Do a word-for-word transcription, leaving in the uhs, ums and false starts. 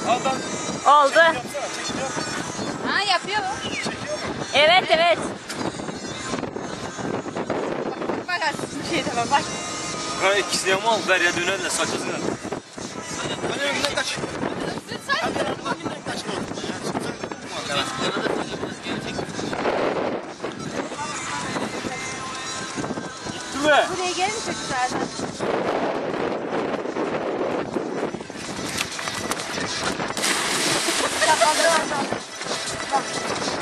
Aldan. Oldu. Ha yapıyor. Evet evet. Bak bak bir şey de var bak. Ha ikisini ama al ver ya dönerle saçısını. Hani önünden kaç. Sen Önünden kaç. Gitti mi? buraya gelince güzelden. Bak bak bak.